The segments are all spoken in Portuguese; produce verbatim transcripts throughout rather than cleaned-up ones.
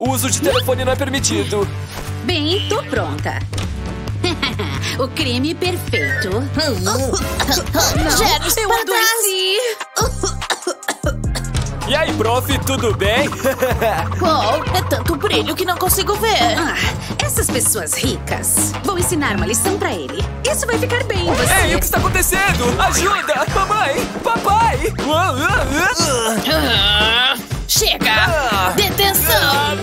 O uso de telefone não é permitido. Bem, tô pronta. O creme perfeito. Germes, Eu para trás. adoeci. E aí, prof, tudo bem? Uou, é tanto brilho que não consigo ver. Ah, essas pessoas ricas. Vou ensinar uma lição pra ele. Isso vai ficar bem em você. Ei, o que está acontecendo? Ajuda! Mamãe! Papai! Ah, chega! Ah. Detenção!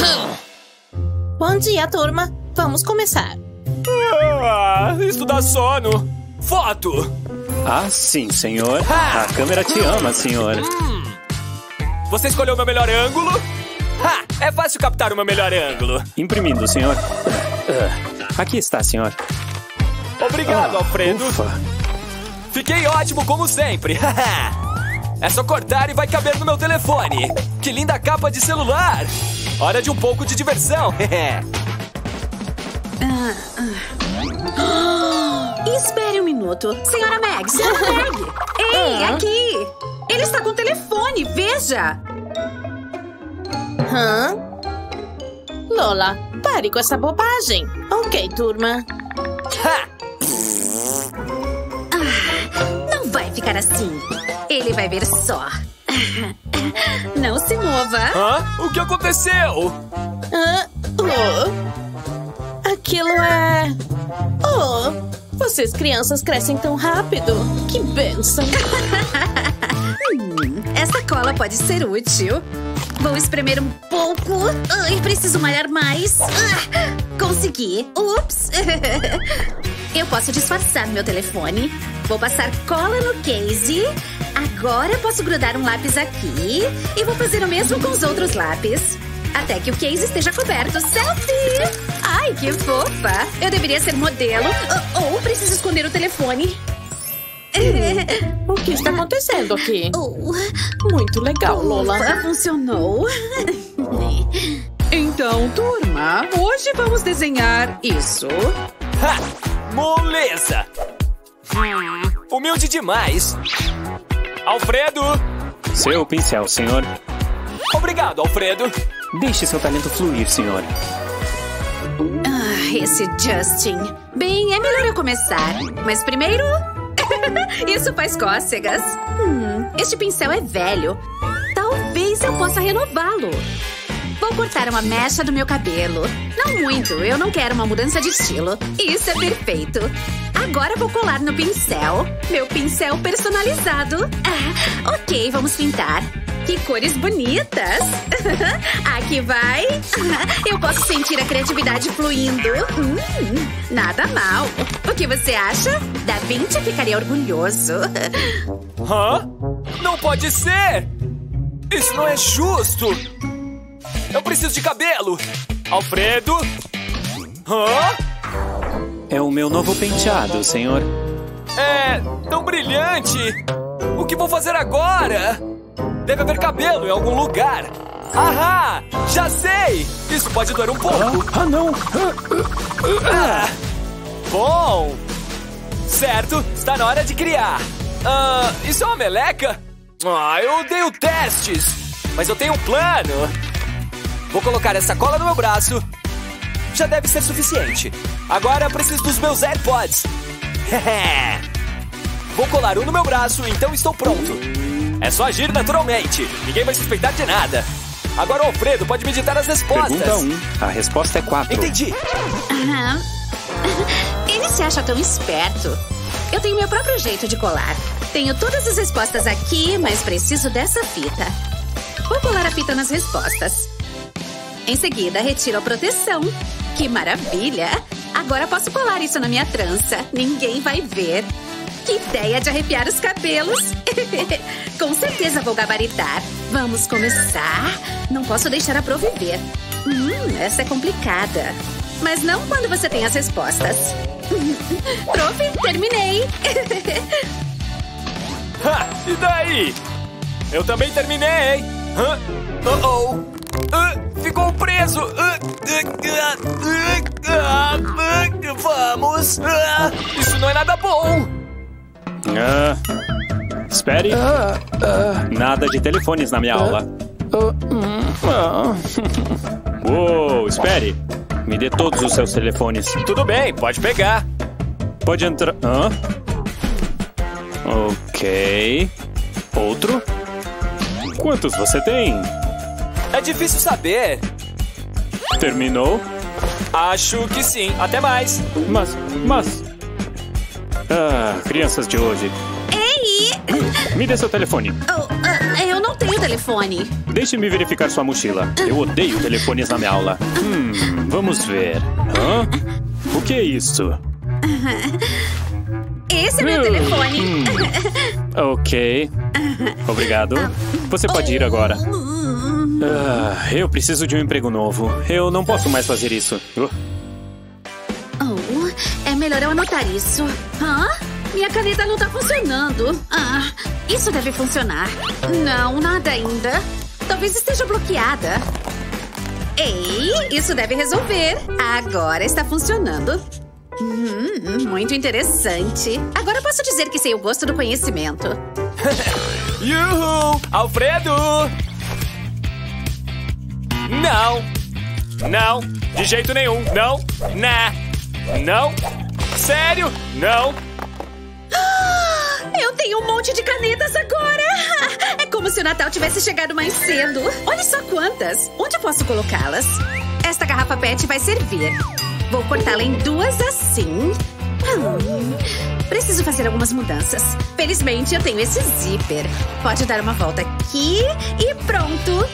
Bom dia, turma. Vamos começar. Ah, isso dá sono. Foto! Ah, sim, senhor. A câmera te ama, senhor. Você escolheu o meu melhor ângulo? Ha! É fácil captar o meu melhor ângulo. Imprimindo, senhor. Ah, aqui está, senhor. Obrigado, Ah, Alfredo. ufa. Fiquei ótimo, como sempre. É só cortar e vai caber no meu telefone. Que linda capa de celular. Hora de um pouco de diversão. Espere um minuto. Senhora Meg, senhora Meg. Ei, aqui. Ele está com o telefone, veja. Hã? Lola, pare com essa bobagem. Ok, turma. Ha! Não vai ficar assim. Ele vai ver só. Não se mova. Hã? O que aconteceu? Ah, oh. Aquilo é... Oh, vocês crianças crescem tão rápido. Que bênção. Hum, essa cola pode ser útil. Vou espremer um pouco. Ai, preciso malhar mais. Ah, consegui. Ups. Eu posso disfarçar meu telefone. Vou passar cola no case. Agora posso grudar um lápis aqui. E vou fazer o mesmo com os outros lápis. Até que o case esteja coberto. Selfie! Ai, que fofa! Eu deveria ser modelo. Ou, ou preciso esconder o telefone. O que está acontecendo aqui? Oh. Muito legal, Lola. Ufa, funcionou. Então, turma, hoje vamos desenhar isso. Ha! Moleza! Hum, humilde demais. Alfredo! Seu pincel, senhor. Obrigado, Alfredo. Deixe seu talento fluir, senhor. Ah, esse Justin. Bem, é melhor eu começar. Mas primeiro... Isso faz cócegas. Hum, este pincel é velho. Talvez eu possa renová-lo. Vou cortar uma mecha do meu cabelo. Não muito, eu não quero uma mudança de estilo. Isso é perfeito. Agora vou colar no pincel. Meu pincel personalizado. Ah, ok, vamos pintar. Que cores bonitas. Aqui vai. Eu posso sentir a criatividade fluindo. Hum, nada mal. O que você acha? Da Vinci ficaria orgulhoso. Hã? Não pode ser! Isso não é justo! Eu preciso de cabelo! Alfredo? Hã? É o meu novo penteado, senhor. É tão brilhante! O que vou fazer agora? Deve haver cabelo em algum lugar. Ahá! Já sei! Isso pode doer um pouco. Ah, não! Ah, bom! Certo, está na hora de criar. Ah, isso é uma meleca? Ah, eu odeio testes. Mas eu tenho um plano. Vou colocar essa cola no meu braço. Já deve ser suficiente. Agora eu preciso dos meus AirPods. Vou colar um no meu braço, então estou pronto. É só agir naturalmente. Ninguém vai suspeitar de nada. Agora o Alfredo pode me ditar as respostas. Pergunta um. A resposta é quatro. Entendi. Aham. Ele se acha tão esperto. Eu tenho meu próprio jeito de colar. Tenho todas as respostas aqui, mas preciso dessa fita. Vou colar a fita nas respostas. Em seguida, retiro a proteção. Que maravilha! Agora posso colar isso na minha trança. Ninguém vai ver. Que ideia de arrepiar os cabelos! Com certeza vou gabaritar. Vamos começar. Não posso deixar a Pro viver. Hum, essa é complicada. Mas não quando você tem as respostas. Prof, terminei. Ha, e daí? Eu também terminei. Hã? Oh, oh. Uh, ficou preso. Uh, uh, uh, uh, uh, vamos. Uh, isso não é nada bom. Ah, espere. Nada de telefones na minha aula. Uou, espere. Me dê todos os seus telefones. Tudo bem, pode pegar. Pode entrar... Hã? Ok. Outro? Quantos você tem? É difícil saber. Terminou? Acho que sim. Até mais. Mas, mas... Ah, crianças de hoje. Ei! Me dê seu telefone. Oh, uh, eu não tenho telefone. Deixe-me verificar sua mochila. Eu odeio telefones na minha aula. Hum, vamos ver. Hã? O que é isso? Esse é meu telefone. Hum. Ok. Obrigado. Você pode ir agora. Ah, eu preciso de um emprego novo. Eu não posso mais fazer isso. Uh. Oh, é melhor eu anotar isso. Hã? Minha caneta não tá funcionando. Ah, isso deve funcionar. Não, nada ainda. Talvez esteja bloqueada. Ei, isso deve resolver. Agora está funcionando. Hum, muito interessante. Agora posso dizer que sei o gosto do conhecimento. Yuhu! Alfredo! Não! Não! De jeito nenhum! Não! Nah! Não! Sério? Não! Eu tenho um monte de canetas agora! É como se o Natal tivesse chegado mais cedo. Olha só quantas! Onde eu posso colocá-las? Esta garrafa pet vai servir. Vou cortá-la em duas assim. Hum, preciso fazer algumas mudanças. Felizmente, eu tenho esse zíper. Pode dar uma volta aqui e pronto.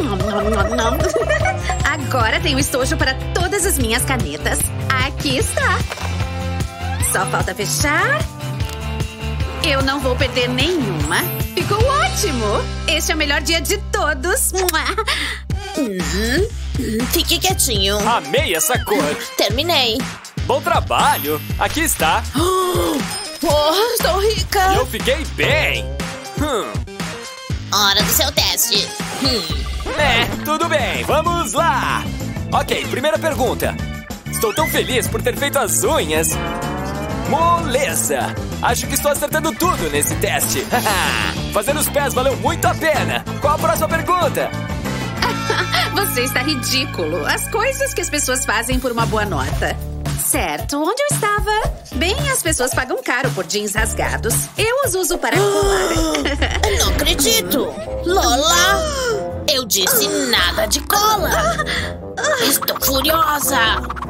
Agora tenho estojo para todas as minhas canetas. Aqui está. Só falta fechar. Eu não vou perder nenhuma. Ficou ótimo! Este é o melhor dia de todos. Uhum. Fique quietinho. Amei essa cor. Terminei. Bom trabalho. Aqui está. Oh, estou rica. E eu fiquei bem. Hum. Hora do seu teste. Hum. É, tudo bem. Vamos lá. Ok, primeira pergunta. Estou tão feliz por ter feito as unhas. Moleza! Acho que estou acertando tudo nesse teste. Fazer os pés valeu muito a pena. Qual a próxima pergunta? Você está ridículo. As coisas que as pessoas fazem por uma boa nota. Certo, onde eu estava? Bem, as pessoas pagam caro por jeans rasgados. Eu os uso para colar. Não acredito! Lola! Eu disse nada de cola! Estou furiosa!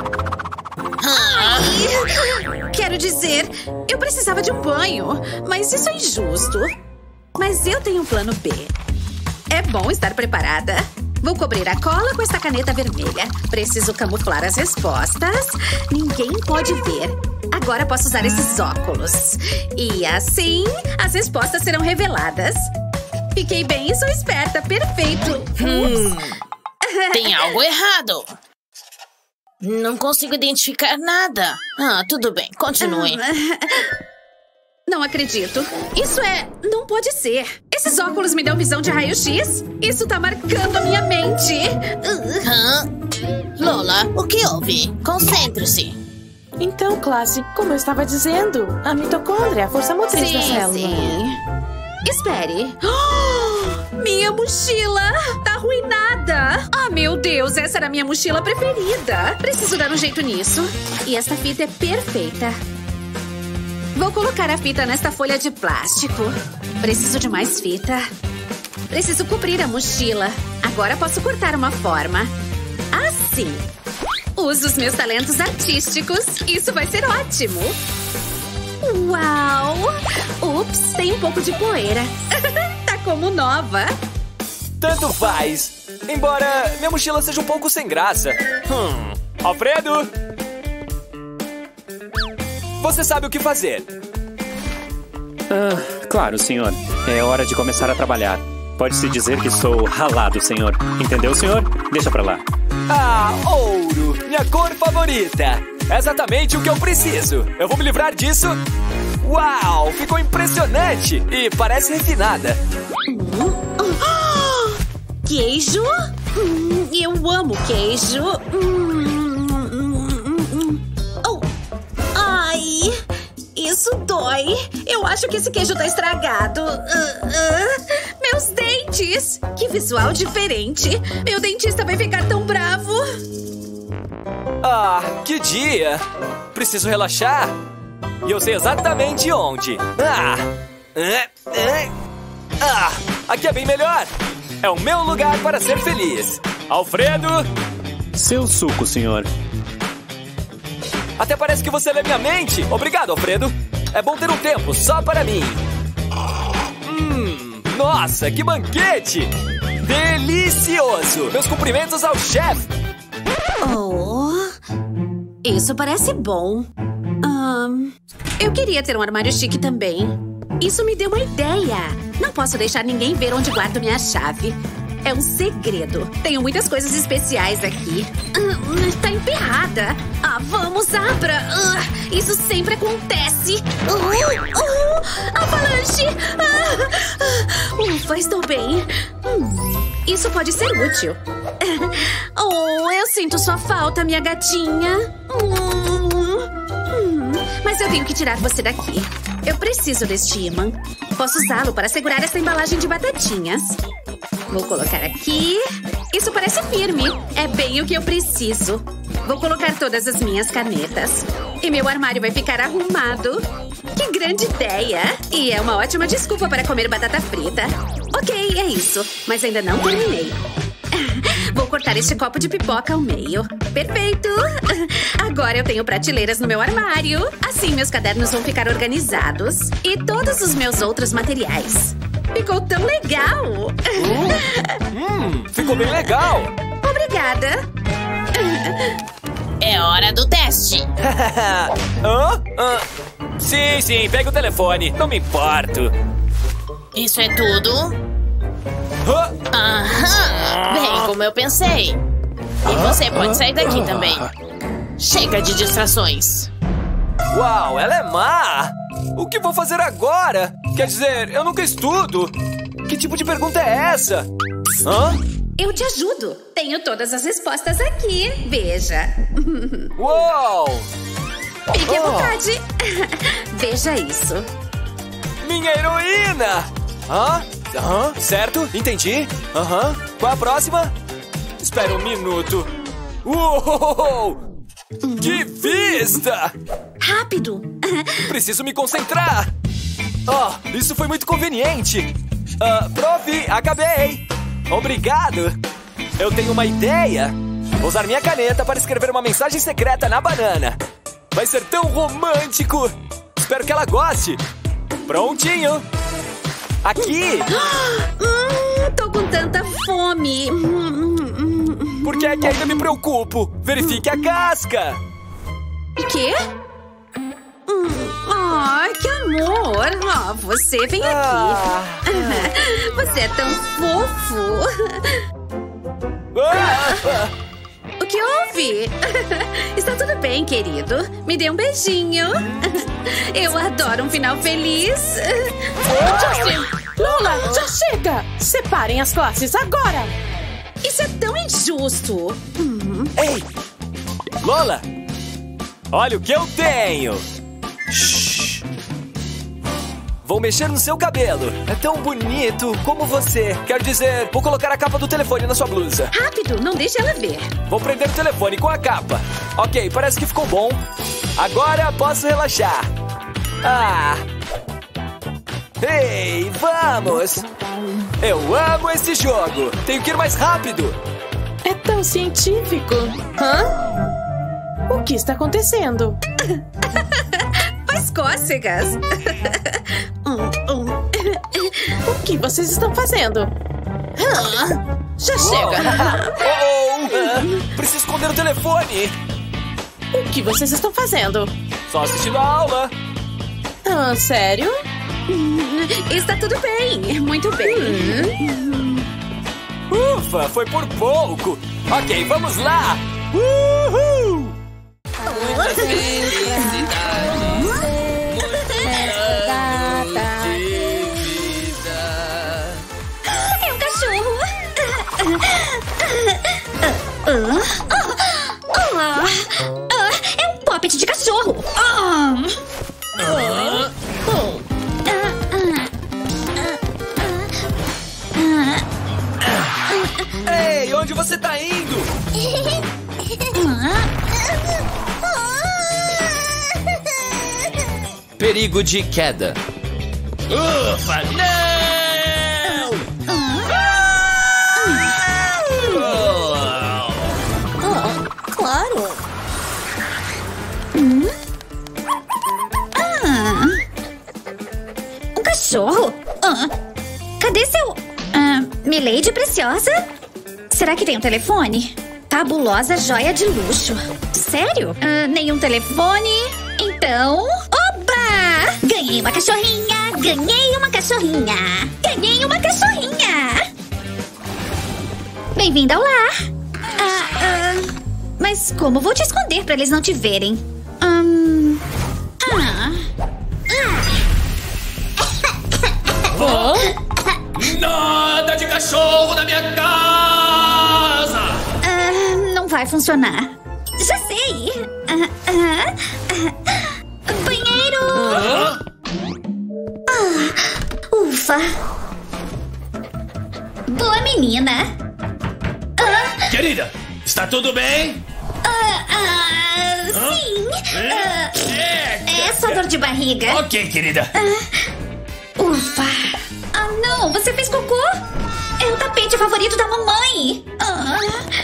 Ai, quero dizer, eu precisava de um banho. Mas isso é injusto. Mas eu tenho um plano B. É bom estar preparada. Vou cobrir a cola com esta caneta vermelha. Preciso camuflar as respostas. Ninguém pode ver. Agora posso usar esses óculos. E assim, as respostas serão reveladas. Fiquei bem e sou esperta. Perfeito. Hum, tem algo errado. Não consigo identificar nada. Ah, tudo bem. Continue. Não acredito. Isso é... Não pode ser. Esses óculos me dão visão de raio-x? Isso tá marcando a minha mente. Hã? Lola, o que houve? Concentre-se. Então, classe, como eu estava dizendo, a mitocôndria é a força motriz da Sim, célula. sim. Espere. Oh, minha mochila tá arruinada. Ah, meu Deus, essa era a minha mochila preferida. Preciso dar um jeito nisso. E esta fita é perfeita. Vou colocar a fita nesta folha de plástico. Preciso de mais fita. Preciso cobrir a mochila. Agora posso cortar uma forma. Assim. Uso os meus talentos artísticos. Isso vai ser ótimo. Uau! Ups, tem um pouco de poeira. Tá como nova. Tanto faz. Embora minha mochila seja um pouco sem graça. Hum. Alfredo? Você sabe o que fazer. Ah, claro, senhor. É hora de começar a trabalhar. Pode-se dizer que sou ralado, senhor. Entendeu, senhor? Deixa pra lá. Ah, ouro! Minha cor favorita! É exatamente o que eu preciso. Eu vou me livrar disso. Uau! Ficou impressionante! E parece refinada. Queijo? Hum, eu amo queijo. Hum, hum, hum. Oh. Ai, isso dói. Eu acho que esse queijo tá estragado. Uh, uh. Meus dentes! Que visual diferente. Meu dentista vai ficar tão bravo. de dia. Preciso relaxar. E eu sei exatamente onde. Ah! É, é. Ah! Aqui é bem melhor. É o meu lugar para ser feliz. Alfredo! Seu suco, senhor. Até parece que você lê minha mente. Obrigado, Alfredo. É bom ter um tempo só para mim. Hum, nossa, que banquete! Delicioso! Meus cumprimentos ao chefe. Oh, isso parece bom. Ahn, eu queria ter um armário chique também. Isso me deu uma ideia. Não posso deixar ninguém ver onde guardo minha chave. É um segredo. Tenho muitas coisas especiais aqui. Ah, tá emperrada. Ah, vamos, abra. Ah, isso sempre acontece. Uh, uh, avalanche. Ah, ah, ufa, estou bem. Hum, isso pode ser útil. Oh, eu sinto sua falta, minha gatinha. Hum, hum, mas eu tenho que tirar você daqui. Eu preciso deste imã. Posso usá-lo para segurar essa embalagem de batatinhas. Vou colocar aqui. Isso parece firme. É bem o que eu preciso. Vou colocar todas as minhas canetas. E meu armário vai ficar arrumado. Que grande ideia! E é uma ótima desculpa para comer batata frita. Ok, é isso. Mas ainda não terminei. Vou cortar este copo de pipoca ao meio. Perfeito! Agora eu tenho prateleiras no meu armário. Assim meus cadernos vão ficar organizados. E todos os meus outros materiais. Ficou tão legal! Hum, ficou bem legal! Obrigada! É hora do teste! Hã? Hã? Sim, sim, pega o telefone. Não me importo. Isso é tudo? Hã? Aham! Bem como eu pensei. E você pode sair daqui também. Chega de distrações. Uau, ela é má! O que vou fazer agora? Quer dizer, eu nunca estudo. Que tipo de pergunta é essa? Hã? Eu te ajudo. Tenho todas as respostas aqui. Veja. Uou! Fique à Oh. vontade. Veja isso. Minha heroína! Hã? Aham, certo, entendi. Aham. Qual a próxima? Espera um minuto. Uou! Que vista! Rápido. Preciso me concentrar. Oh, isso foi muito conveniente. Ah, prof, acabei. Obrigado. Eu tenho uma ideia. Vou usar minha caneta para escrever uma mensagem secreta na banana. Vai ser tão romântico. Espero que ela goste. Prontinho. Aqui. Hum, tô com tanta fome. Hum, hum, Por que é que ainda me preocupo? Verifique a casca. O quê? Hum, Ai, que amor. Oh, você vem aqui. Ah. Você é tão fofo. Ah. O que houve? Está tudo bem, querido. Me dê um beijinho. Eu adoro um final feliz. Justin! Lola, já chega! Separem as classes agora! Isso é tão injusto. Hum. Ei! Lola! Olha o que eu tenho! Shhh. Vou mexer no seu cabelo. É tão bonito como você. Quer dizer, vou colocar a capa do telefone na sua blusa. Rápido, não deixe ela ver. Vou prender o telefone com a capa. Ok, parece que ficou bom. Agora posso relaxar. Ah! Ei, vamos! Eu amo esse jogo. Tenho que ir mais rápido. É tão científico. Hã? O que está acontecendo? Faz cócegas. Hum, hum. O que vocês estão fazendo? Hã? Já chega! Oh, ah, preciso esconder o telefone. O que vocês estão fazendo? Só assistindo a aula. Ah, sério? Está tudo bem, muito bem. Ufa, foi por pouco. Ok, vamos lá. Uhul! É um cachorro. É um poppet de cachorro. Ei, onde você tá indo? perigo de queda. Ufa, não! Claro. Hum? Ah. Um cachorro? Ah. Cadê seu... Ah, Milady Preciosa? Será que tem um telefone? Fabulosa joia de luxo. Sério? Ah, nenhum telefone? Então... Oba! Ganhei uma cachorrinha! Ganhei uma cachorrinha! Ganhei uma cachorrinha! Bem-vinda ao lar! Ah, ah, mas como vou te esconder pra eles não te verem? Hum... Ah... Oh? Nada de cachorro na minha casa! Ah, não vai funcionar. Já sei! Ah, ah, ah. Banheiro! Hã? Ah, ufa! Boa menina! Ah, Querida, está tudo bem? ah, ah, sim! Ah, É, é só dor de barriga. Ok, querida. Ufa! Ah, não! Você fez cocô? É o tapete favorito da mamãe! Ah,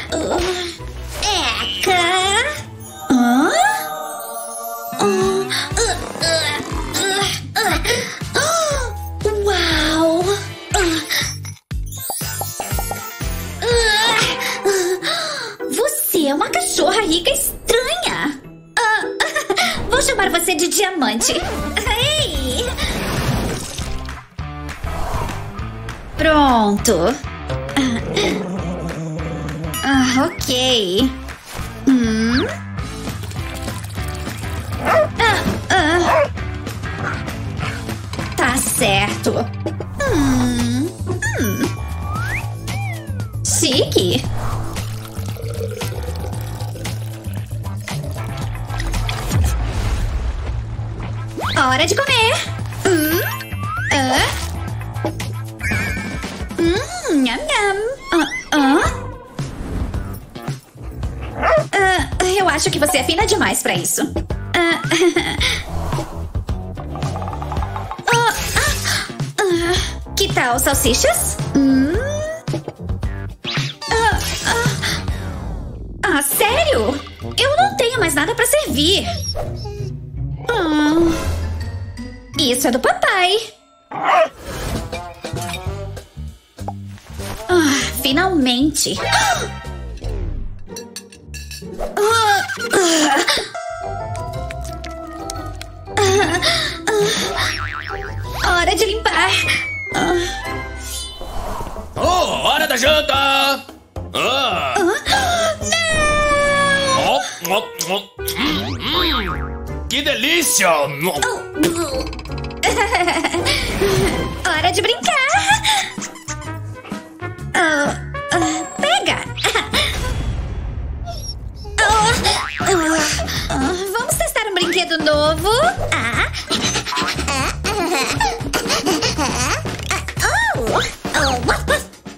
ah, Eca! Ah? Ah, ah, ah, ah, ah. Uau! Ah, ah. Você é uma cachorra rica estranha! Ah, vou chamar você de Diamante! Ei! Pronto. Ah, ok. Hum. Ah, ah. Tá certo. Hum. Hum. Chique. Hora de comer. Hum. Ah. Hum, nham, nham. Ah, ah. Ah, eu acho que você é fina demais pra isso. Ah, ah, ah, ah. Que tal salsichas? Hum. Ah, ah. ah, sério? Eu não tenho mais nada pra servir. Ah. Isso é do papai. Ah, finalmente! Ah, ah, ah, hora de limpar! Ah. Oh, hora da janta! Ah. Ah, não! Oh, oh, oh. Hum, hum. Que delícia! Hora de brincar! Ah, ah, pega! Ah, ah, ah, vamos testar um brinquedo novo? Ah. Oh. Oh.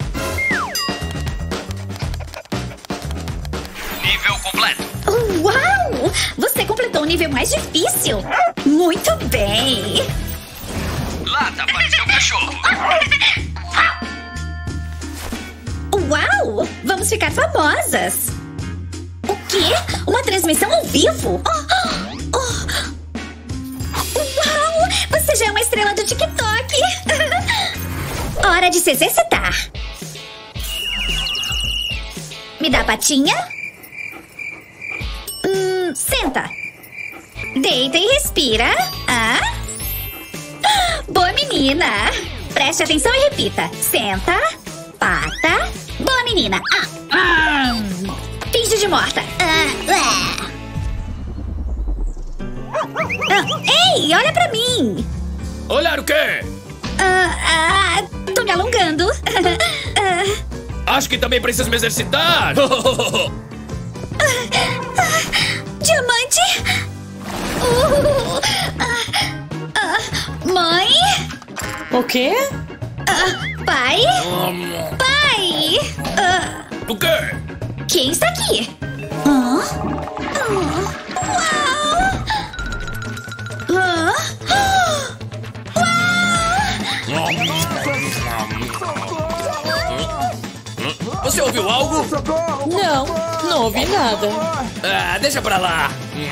Nível completo. Uau! Você completou o nível mais difícil! Muito bem! Lata para seu cachorro. Uau! Vamos ficar famosas! O quê? Uma transmissão ao vivo? Oh, oh. Uau! Você já é uma estrela do TikTok! Hora de se exercitar! Me dá a patinha? Hum, senta! Deita e respira! Ah? Boa menina! Preste atenção e repita! Senta! Pata! Boa menina! Ah, ah. Finge de morta! Ah, ah. Ah, ei, olha pra mim! Olhar o quê? Ah, ah, tô me alongando! Ah, Acho que também preciso me exercitar. diamante! Uh, ah, ah, mãe? O quê? Ah, pai? Pai! Ah, O quê? quem está aqui? Hã? Ah, uau! Hã? ouviu algo? Não, não ouvi nada. Ah, deixa pra lá.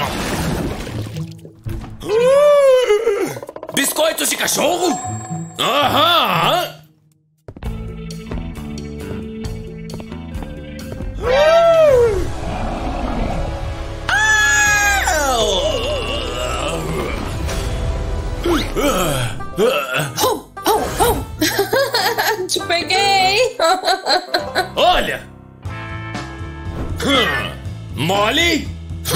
Biscoitos de cachorro? Aham. Oh, oh, oh. Te peguei. Olha! Mole!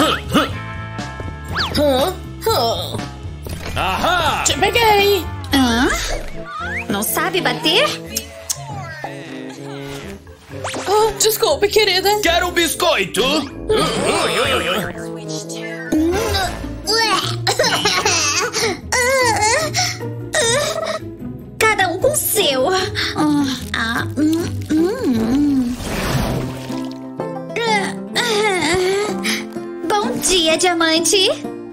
Hã? Hã? Ahá! Te peguei. Hã? Não sabe bater? Oh, desculpe, querida. Quero um biscoito! Cada um com o seu. Ah, hum, hum. Bom dia, Diamante.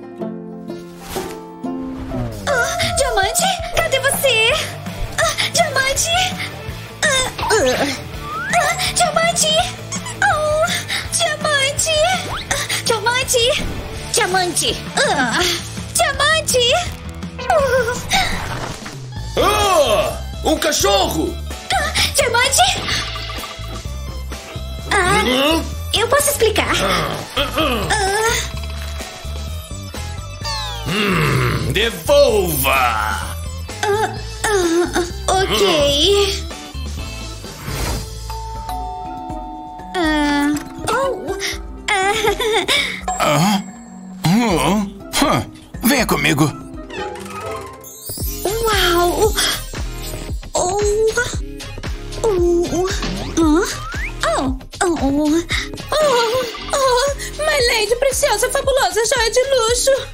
Ah, Diamante, cadê você? Ah, Diamante. Ah, uh. ah, Diamante. Oh, Diamante. Ah, Diamante. Diamante. Ah, Diamante. Uh. Oh, um cachorro! Ah, Diamante. Ah, Hum? eu posso explicar. Ah, Hum, devolva! ah, ah, ok. Ah, oh. Ah, Hum, hum. Venha comigo. uau. Oh. Oh. Hã? Oh. Oh. Oh, oh, my lady preciosa, fabulosa, joia de luxo.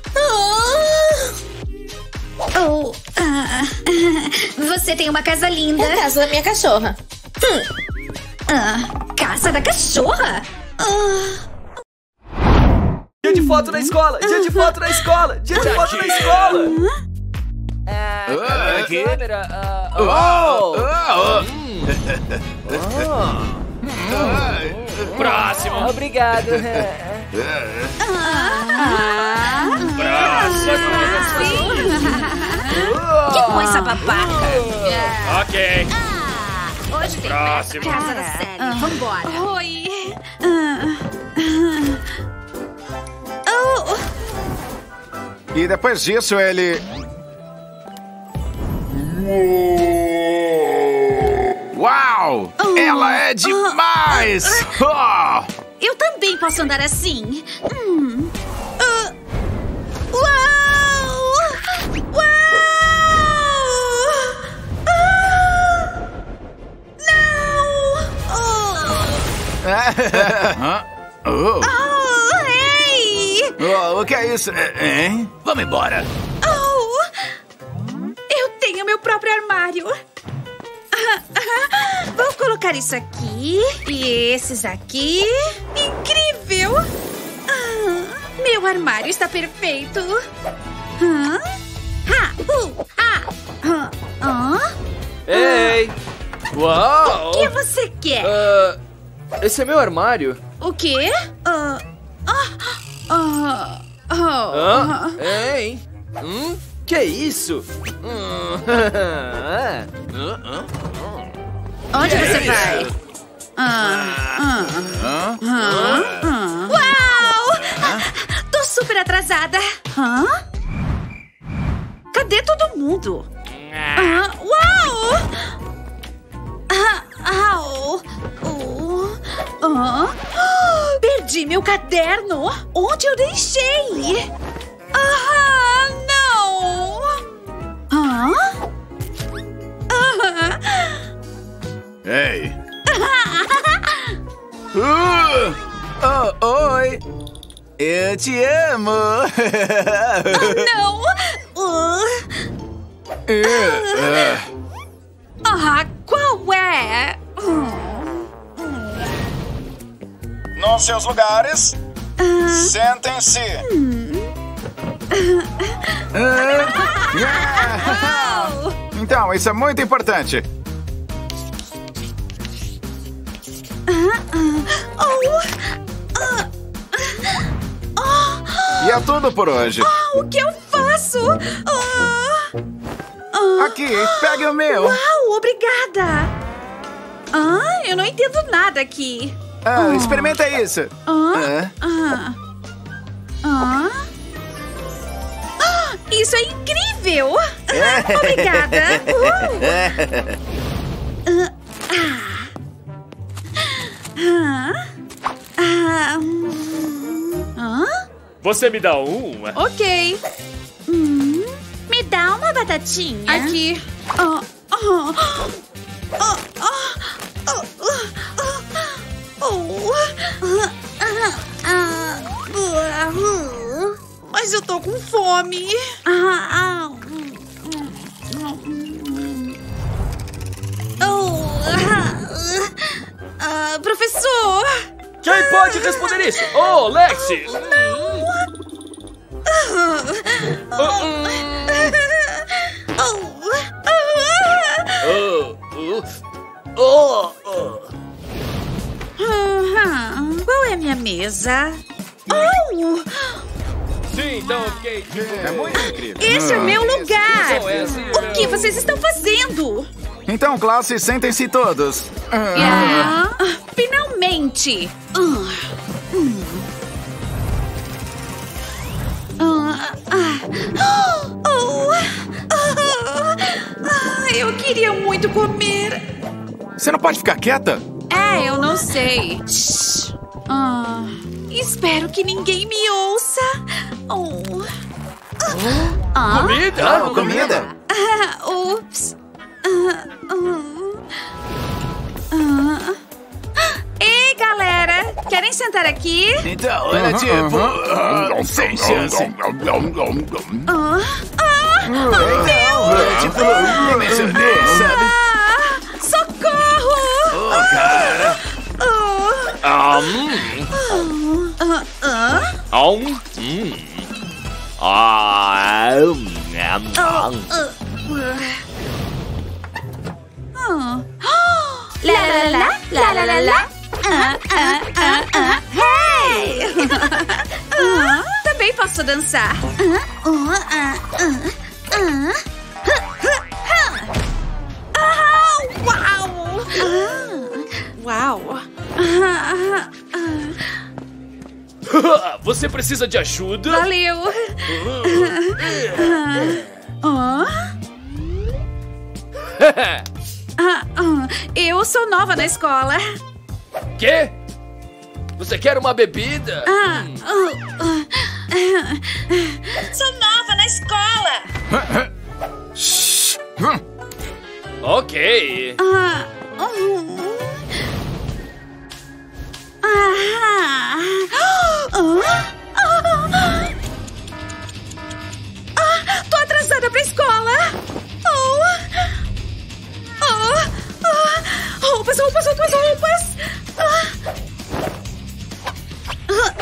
Oh. Oh. Ah. Você tem uma casa linda. É a casa da minha cachorra. Hum. Ah, casa da cachorra? Ah. Dia de foto na escola! Dia de foto na escola! Dia de foto na escola! Ah, aqui. Câmera, ah, Oh, oh. oh. Oh. Próximo! Obrigado. Ah. Que coisa babaca. Ok. Hoje tem Próximo. casa da Sally. Vambora. Oi. Oh. E depois disso ele... Uau! Ela é demais! Oh! Eu também posso andar assim. Hum. Ah. Uau! Uau! Ah! Não! Oh! oh. Oh, ei! Oh, o que é isso? Hein? Vamos embora. Oh! Eu tenho meu próprio armário. Ah, ah, vou colocar isso aqui e esses aqui. Incrível! Ah, meu armário está perfeito. Ah, ah, uh, ah, ah, ah. Ei! Uau! O que você quer? Ah, esse é meu armário. O quê? Ah, ah, ah, ah, Hã? Ei! Hum? Que isso? Hum. Onde você vai? Ah, ah, ah, ah. Uau! Tô super atrasada. Hã? Cadê todo mundo? Ah, uau! Ah, au! Oh, ah. Perdi meu caderno. Onde eu deixei? Ah, não! Ah? Ah. Ei! Uh, oh, oi! Eu te amo! Não! Uh. Uh, Ah, qual é? Nos seus lugares. Sentem-se. Então, isso é muito importante. Ah, E é tudo por hoje. Oh, o que eu faço? Oh. Oh. Aqui, pegue o meu. Uau, obrigada. Ah, eu não entendo nada aqui. Ah, oh. Experimenta isso. Ah. Ah. Ah. Ah, isso é incrível. Ah, obrigada. Uh. Ah. Ah. Ah. Você me dá uma? Ok. Hum, me dá uma batatinha. Aqui. Oh, oh, oh, oh, oh, oh. Mas eu tô com fome. Oh, uh, professor. Quem pode responder isso? Oh, Lexi! Qual é a minha mesa? Oh! Sim, então ok. É muito incrível. Esse é o meu lugar! É assim, O que vocês estão fazendo? Então, classe, sentem-se todos. Ah, finalmente! Ah, hum. ah, ah. Oh, ah, ah, eu queria muito comer. Você não pode ficar quieta? É, eu não sei. Shhh. Ah, espero que ninguém me ouça. Oh. Ah. Comida? Ah, comida? Ah, ups. Ah, ah, ah. Ei, galera! Querem sentar aqui? Então, era tipo... ah, sem chance. Ah, ah, Então, era tipo... Não mencionei, sabe? ah, socorro! Oh, cara. Ah, Um. ah, ah. Um. Hum. Ah. hum, Ah, hum. ah. La la la la la la la. Ah, ah, ah, ah. Hey! Ah, também posso dançar. Ah, ah, ah, ah. Ah, uau! Ah, uau! Ah, ah. Você precisa de ajuda? Valeu! Ah, ah, ah. Eu sou nova na escola. Quê? Você quer uma bebida? Ah, ah, ah. Sou nova na escola. Shhh. Ok. Ah, hum. Ah, ah, ah. Ah, tô atrasada pra escola. Oh, oh, oh. Roupas, roupas, roupas, roupas. Ah. Uh,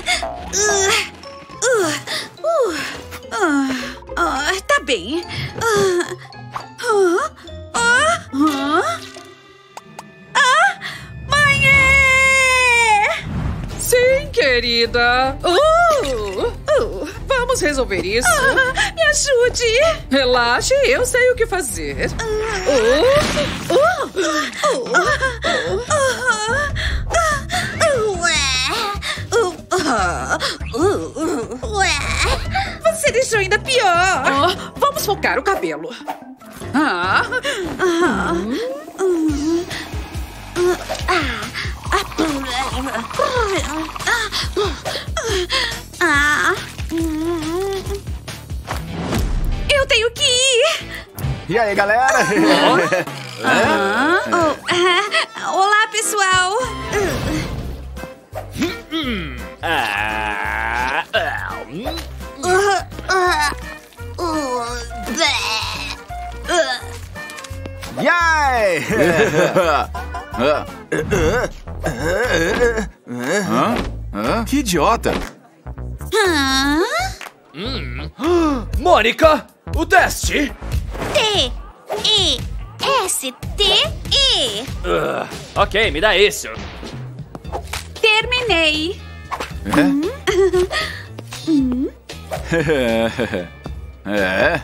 uh, uh, uh, tá bem. Uh, uh, uh, uh. Ah, mãe! Sim, querida. Uh, uh, vamos resolver isso. Ah, me ajude. Relaxe, eu sei o que fazer. Uh, uh, uh, Você deixou ainda pior. uh, vamos focar o cabelo. Ah, Ah, hum. Ah, hum. Eu tenho que ir. E aí, galera? Ah, oh, ah, olá, pessoal. Ah, ah, hum. Uh, uh, uh, uh. Yay! Hã? Hã? Que idiota! Ah, Hum. Mônica, o teste. T, E, S, T, E. Ah, ok, me dá isso. terminei. É? Hum. É?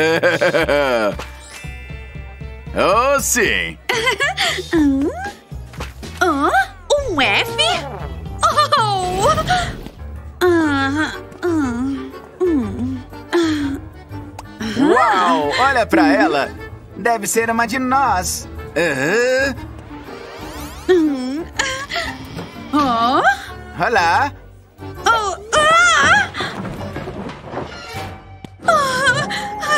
Oh, sim. Hum? Ah, um F? Oh! Ah, ah, hum, ah. Uau, olha pra ela. Deve ser uma de nós. Uhum. Hum. Oh? Olá. Oh, ah! Ah!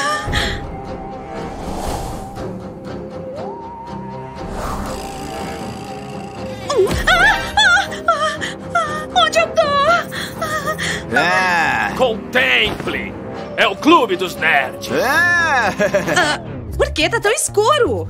Onde eu tô? Ah. Contemple! É o clube dos nerds. Ah. Ah, por que tá tão escuro?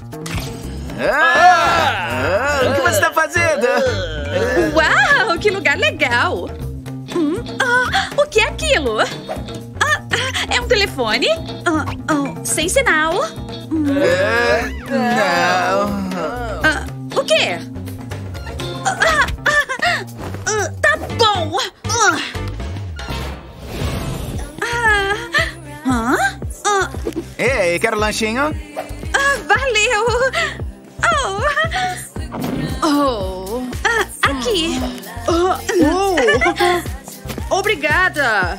Ah. Ah. O que você tá fazendo? Uau, que lugar legal! Hum, ah, o que é aquilo? Ah, ah, é um telefone? Ah, oh, sem sinal? Hum. Ah, não. Ah, o quê? Ah, ah, ah, tá bom! Ah. Ah, ah, Ei, quer um lanchinho? ah, valeu! Oh, oh, ah, aqui! Oh, oh. Obrigada!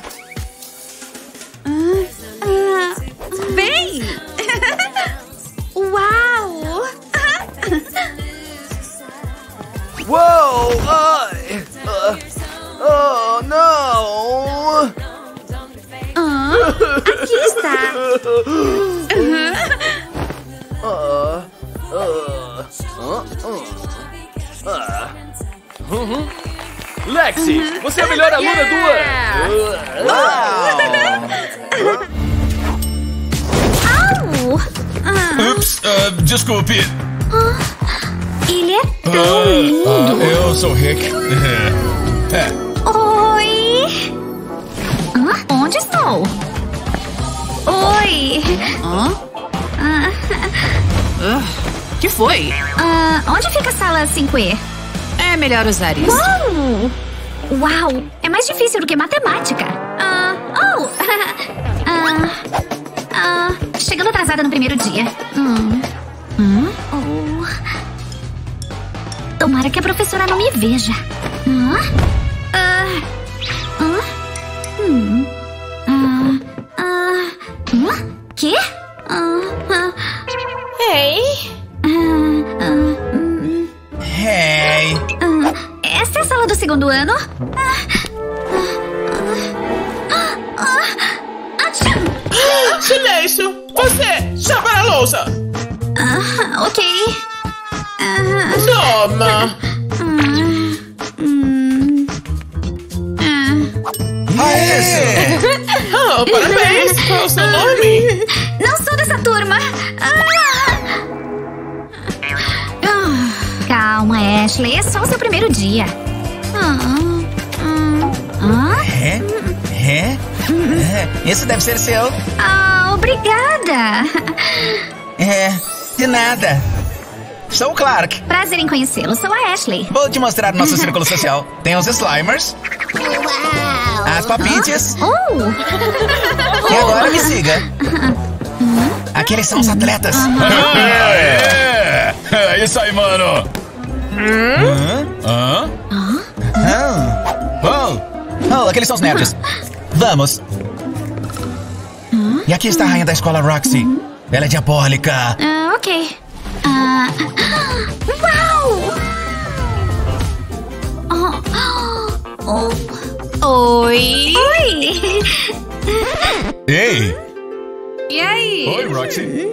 Ah, ah, vem! Uau! Uou! Ai. Ah. Oh, não! Ah, aqui está! Ah. Ah. Ah. Uhum. Lexi, você é a melhor aluna do ano. Au! Ah, Ups, ah, desculpe. ele é tão Ah, lindo! ah, eu sou o Rick. É. Oi! Hã? Onde estou? Oi! Hã? Ah, Ah, que foi? ah, onde fica a sala cinco E? É melhor usar isso. Uau! Uau! É mais difícil do que matemática. Ah, oh! ah, ah, chegando atrasada no primeiro dia. Hum. Hum? Oh. Tomara que a professora não me veja. Hã? Ah. Hã? Hum. Ah. Ah. Hã? Quê? Ah. Ah. Ei! Ah. Ah. Hum. Hey! Ah, essa é a sala do segundo ano? Ah, ah, ah, ah, atcham! Silêncio! Você, chama a louça! Ah, ok. Ah, Toma! hum, hum, ah. Aê! Oh, parabéns! Qual é o seu nome? Não sou dessa turma! Ah. Ah, calma, Ashley. É só o seu primeiro dia. Ah, hum, ah, É? É? É? Isso deve ser seu. ah, obrigada. É, de nada. Sou o Clark. Prazer em conhecê-lo. Sou a Ashley. Vou te mostrar nosso círculo social. Tem os Slimers, as Papites, Oh! e agora me siga. Aqueles são os atletas. É, é isso aí, mano. Hã? Hã? Oh, oh, aqueles são os nerds. Vamos. E aqui está a rainha da escola Roxy. Ela é diabólica. Ah, ok. Ah, uau! Oh, oh. Oi! Oi! Ei! E aí? Oi, Roxy.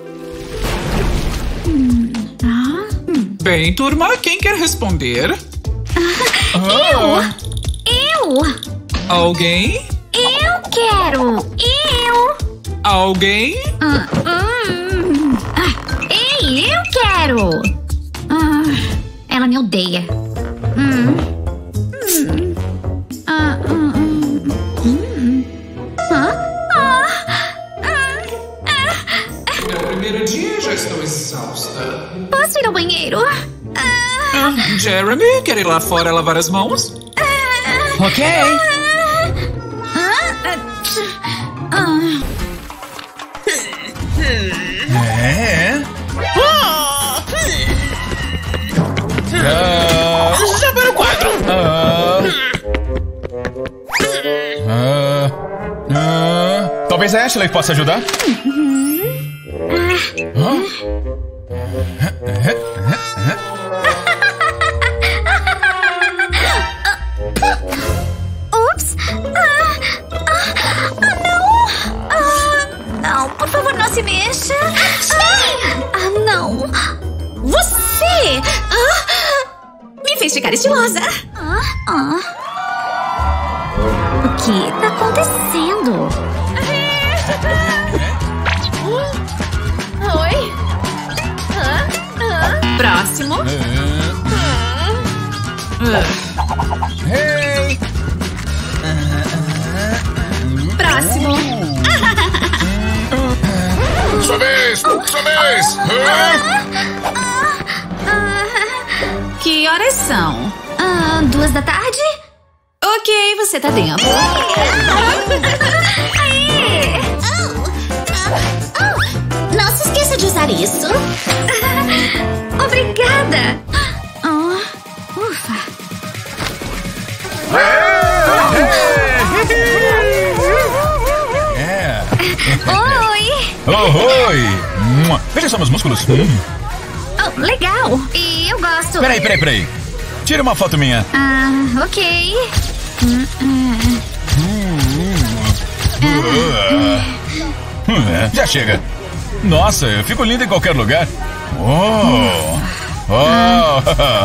Bem, turma, quem quer responder? Eu! Eu! Alguém? Eu quero! Eu! Alguém? Ah, hum. Ah, ei, eu quero! Ah, ela me odeia. Hum. Hum. Ah, hum, hum. Hum. Ah, ah, ah, ah. Meu primeiro dia já estou exausta. Posso ir ao banheiro? Ah, Ah, Jess, Jeremy, quer ir lá fora lavar as mãos? Ok. É? Ah, já para o quadro. Ah, ah, ah, talvez a Ashley possa ajudar. Ups! Ah, ah, não! Ah, não, por favor, não se mexa! Ah, ah não! Você! Ah, me fez ficar estilosa! Ah, ah. O que tá acontecendo? Oi? Ah, ah. Próximo. Hey! Próximo. Sua vez! Sua vez! Que horas são? Ah, duas da tarde? Ok, você tá dentro. Aê! Não se esqueça de usar isso. Obrigada. Oh, ufa. É. Oi. Oh, oi! Veja só meus músculos. Hum. Oh, legal. E eu gosto. Peraí, peraí, peraí. Tira uma foto minha. Ah, ok. Hum, hum. Hum, é, já chega. Nossa, eu fico lindo em qualquer lugar. Oh! Oh!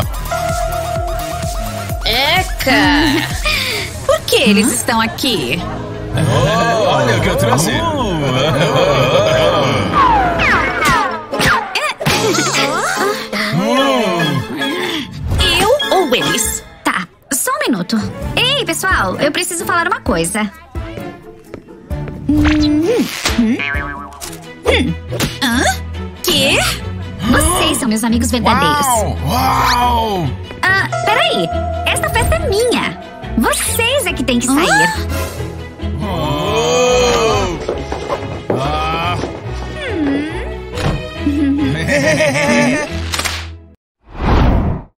Eca! Por que eles estão aqui? Oh, olha o que eu trouxe. Eu ou eles? Tá, só um minuto. Ei, pessoal, eu preciso falar uma coisa. Hum. Hum. Hum. Hã? Quê? Vocês são meus amigos verdadeiros. Uau! Uau! Ah, peraí. Esta festa é minha. Vocês é que têm que sair.